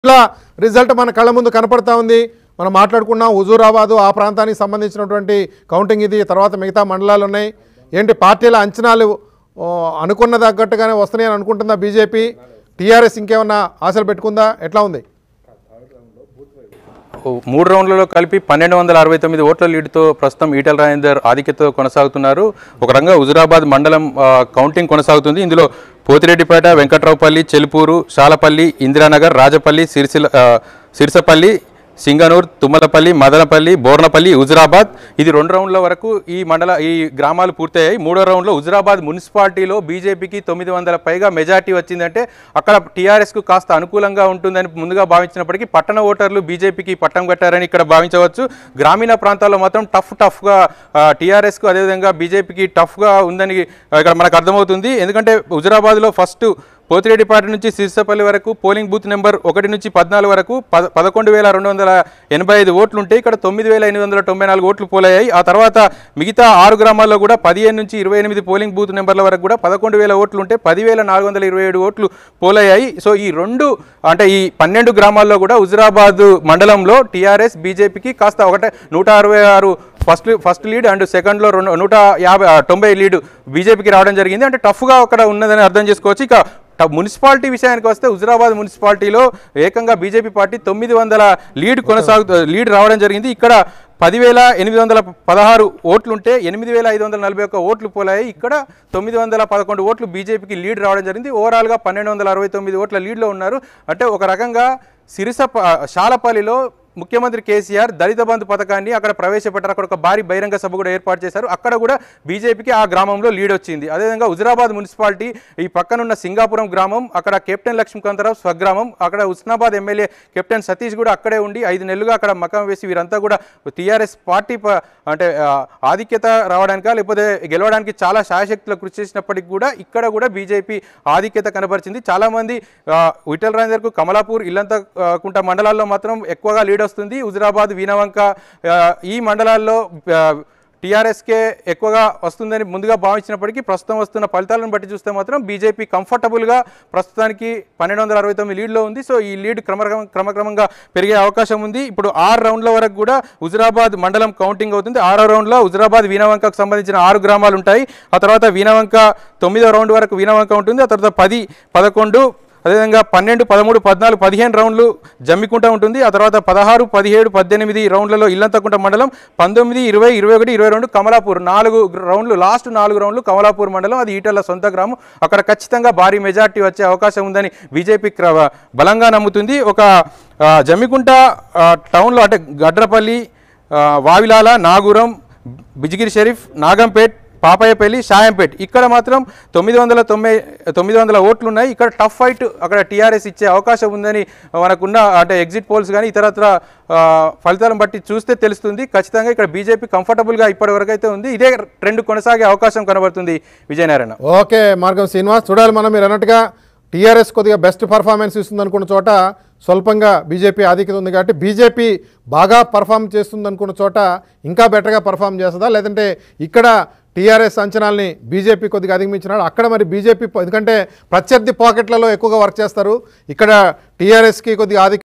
ఇట్లా రిజల్ట్ మన కళ్ళ ముందు కనపడతా ఉంది. మనం మాట్లాడుకున్నాం హుజూరాబాదు ఆ ప్రాంతానికి సంబంధించినటువంటి కౌంటింగ్ ఇది. తర్వాత మిగతా మండలాలు ఉన్నాయి. ఏంటి పార్టీల అంచనాలు అనుకున్న తగ్గట్టుగానే వస్తున్నాయని అనుకుంటుందా బీజేపీ? టీఆర్ఎస్ ఇంకేమన్నా ఆశలు పెట్టుకుందా? ఎట్లా ఉంది? 3 రౌండ్లలో కలిపి 1269 ఓట్ల లీడ్తో ప్రస్తుతం ఈటెల రాజేందర్ ఆధిక్యతతో కొనసాగుతున్నారు. ఒక రంగా హుజూరాబాద్ మండలం కౌంటింగ్ కొనసాగుతుంది. ఇందులో పోతిరెడ్డిపేట, వెంకట్రావుపల్లి, చెలుపూరు, శాలపల్లి, ఇందిరానగర్, రాజపల్లి, సిరిసపల్లి, సింగనూర్, తుమ్మలపల్లి, మదనపల్లి, బోర్నపల్లి, హుజూరాబాద్ ఇది 2 రౌండ్ల వరకు ఈ గ్రామాలు పూర్తయ్యాయి. 3వ రౌండ్లో హుజూరాబాద్ మున్సిపాలిటీలో బీజేపీకి 900 పైగా మెజార్టీ వచ్చిందంటే అక్కడ టీఆర్ఎస్కు కాస్త అనుకూలంగా ఉంటుందని ముందుగా భావించినప్పటికీ పట్టణ ఓటర్లు బీజేపీకి పట్టం కట్టారని ఇక్కడ భావించవచ్చు. గ్రామీణ ప్రాంతాల్లో మాత్రం టఫ్గా టీఆర్ఎస్కు అదేవిధంగా బీజేపీకి టఫ్గా ఉందని ఇక్కడ మనకు అర్థమవుతుంది. ఎందుకంటే హుజూరాబాద్లో ఫస్ట్ పోతిరెడ్డిపేట నుంచి సిరిసపల్లి వరకు పోలింగ్ బూత్ నెంబర్ 1 నుంచి 14 వరకు 11,285 ఓట్లు ఉంటే ఇక్కడ 9,894 ఓట్లు పోలయ్యాయి. ఆ తర్వాత మిగతా 6 గ్రామాల్లో కూడా 15 నుంచి 28 పోలింగ్ బూత్ నెంబర్ల వరకు కూడా 11,000 ఓట్లు ఉంటే 10,427 ఓట్లు పోలయ్యాయి. సో ఈ 12 గ్రామాల్లో కూడా హుజూరాబాద్ మండలంలో టీఆర్ఎస్ బీజేపీకి కాస్త 166 ఫస్ట్ లీడ్ అండ్ సెకండ్లో 190 లీడ్ బీజేపీకి రావడం జరిగింది. అంటే టఫ్గా అక్కడ ఉన్నదని అర్థం చేసుకోవచ్చు. ఇక మున్సిపాలిటీ విషయానికి వస్తే హుజూరాబాద్ మున్సిపాలిటీలో ఏకంగా బీజేపీ పార్టీ 900 లీడ్ రావడం జరిగింది. ఇక్కడ 10,816 ఓట్లుంటే 8,541 ఓట్లు పోలాయి. ఇక్కడ 911 ఓట్లు బీజేపీకి లీడ్ రావడం జరిగింది. ఓవరాల్గా 1,269 ఓట్ల లీడ్లో ఉన్నారు. అంటే ఒక రకంగా శాలపల్లిలో ముఖ్యమంత్రి కేసీఆర్ దళిత బంధు పథకాన్ని అక్కడ ప్రవేశపెట్టారు. అక్కడ ఒక భారీ బహిరంగ సభ కూడా ఏర్పాటు చేశారు. అక్కడ కూడా బీజేపీకి ఆ గ్రామంలో లీడ్ వచ్చింది. అదేవిధంగా హుజూరాబాద్ మున్సిపాలిటీ ఈ పక్కనున్న సింగాపురం గ్రామం, అక్కడ కెప్టెన్ లక్ష్మీకాంతరావు స్వగ్రామం, అక్కడ హుస్నాబాద్ ఎమ్మెల్యే కెప్టెన్ సతీష్ కూడా అక్కడే ఉండి 5 నెలలుగా అక్కడ మకాం వేసి వీరంతా కూడా టీఆర్ఎస్ పార్టీ అంటే ఆధిక్యత రావడానికా లేకపోతే గెలవడానికి చాలా శాయశక్తులు కృషి చేసినప్పటికీ కూడా ఇక్కడ కూడా బీజేపీ ఆధిక్యత కనబరిచింది. చాలామంది ఈటెల రాజేందర్కు కమలాపూర్, ఇల్లంతకుంట మండలాల్లో మాత్రం ఎక్కువగా లీడ్ వస్తుంది. హుజూరాబాద్, వీనవంక ఈ మండలాల్లో టీఆర్ఎస్కే ఎక్కువగా వస్తుందని ముందుగా భావించినప్పటికీ ప్రస్తుతం వస్తున్న ఫలితాలను బట్టి చూస్తే మాత్రం బీజేపీ కంఫర్టబుల్గా ప్రస్తుతానికి 1269 లీడ్లో ఉంది. సో ఈ లీడ్ క్రమక్రమంగా పెరిగే అవకాశం ఉంది. ఇప్పుడు 6 రౌండ్ల వరకు కూడా హుజూరాబాద్ మండలం కౌంటింగ్ అవుతుంది. 6వ రౌండ్లో హుజూరాబాద్, వీనవంకకు సంబంధించిన 6 గ్రామాలు ఉంటాయి. ఆ తర్వాత వీనవంక 9వ రౌండ్ వరకు వీనవంక ఉంటుంది. ఆ తర్వాత 10, 11 అదేవిధంగా 12, 13, 14, 15 రౌండ్లు జమ్మికుంట ఉంటుంది. ఆ తర్వాత 16, 17, 18 రౌండ్లలో ఇల్లంతకుంట మండలం, 19, 20, 21, 22 కమలాపూర్ 4 రౌండ్లు, లాస్ట్ 4 రౌండ్లు కమలాపూర్ మండలం. అది ఈటెల సొంత గ్రామం. అక్కడ ఖచ్చితంగా భారీ మెజార్టీ వచ్చే అవకాశం ఉందని బీజేపీ బలంగా నమ్ముతుంది. ఒక జమ్మికుంట టౌన్లో అంటే గడ్రపల్లి, వావిలాల, నాగూరం, బిజిగిరి షరీఫ్, నాగంపేట్, పాపయ్యపల్లి, షాయంపేట్ ఇక్కడ మాత్రం 900 ఓట్లు ఉన్నాయి. ఇక్కడ టఫ్ ఫైట్ అక్కడ టీఆర్ఎస్ ఇచ్చే అవకాశం ఉందని మనకున్న అంటే ఎగ్జిట్ పోల్స్ కానీ ఇతరత్ర ఫలితాలను బట్టి చూస్తే తెలుస్తుంది. ఖచ్చితంగా ఇక్కడ బీజేపీ కంఫర్టబుల్గా ఇప్పటి వరకు అయితే ఉంది. ఇదే ట్రెండ్ కొనసాగే అవకాశం కనబడుతుంది. విజయనారాయణ. ఓకే మార్గం శ్రీనివాస్, చూడాలి మనం. మీరు అన్నట్టుగా టీఆర్ఎస్ కొద్దిగా బెస్ట్ పర్ఫార్మెన్స్ ఇస్తుంది అనుకున్న చోట స్వల్పంగా బీజేపీ ఆధిక్యత ఉంది కాబట్టి బీజేపీ బాగా పర్ఫామ్ చేస్తుంది అనుకున్న చోట ఇంకా బెటర్గా పర్ఫామ్ చేస్తుందా, లేదంటే ఇక్కడ టీఆర్ఎస్ అంచనాల్ని బీజేపీ కొద్దిగా అధిగమించినాడు అక్కడ మరి బీజేపీ ఎందుకంటే ప్రత్యర్థి పాకెట్లలో ఎక్కువగా వర్క్ చేస్తారు, ఇక్కడ టీఆర్ఎస్కి కొద్దిగా ఆధిక్యత